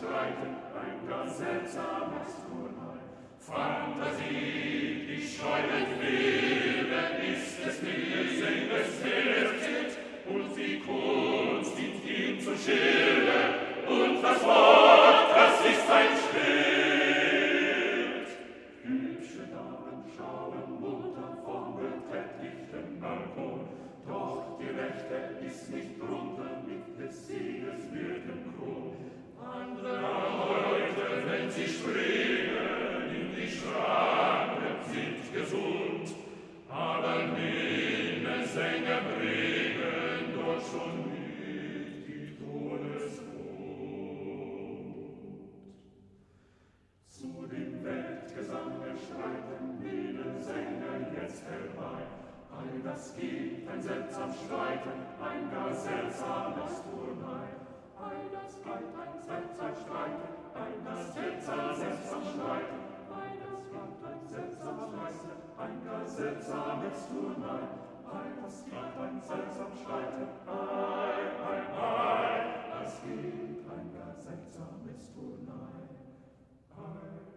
Streiten, ein gar seltsames Turnheim. Fantasie, die schäumet Wilde, ist es mir, sing es Herzit, und die Kunst dient ihm zu Schilde, und das Wort, das ist ein Schild. Hübsche Damen schauen munter vom beträchtlichen Balkon, doch die Rechte ist nicht drunter mit des Sieges Wirtenkron. Andere Leute, wenn sie springen in die Schranken, sind gesund, aber Minnesänger bringen dort schon mit die Todeswut. Zu dem Weltgesange schreiten Minnesänger jetzt herbei. All das gibt ein seltsam Streiten, ein gar seltsames Turnheim. All das gibt ein seltsam Streiten, ein gar seltsames Streiten. All das gibt ein seltsam Streiten, ein gar seltsames Turnheim. All das gibt ein seltsam Streiten, das gibt ein gar seltsames Turnheim.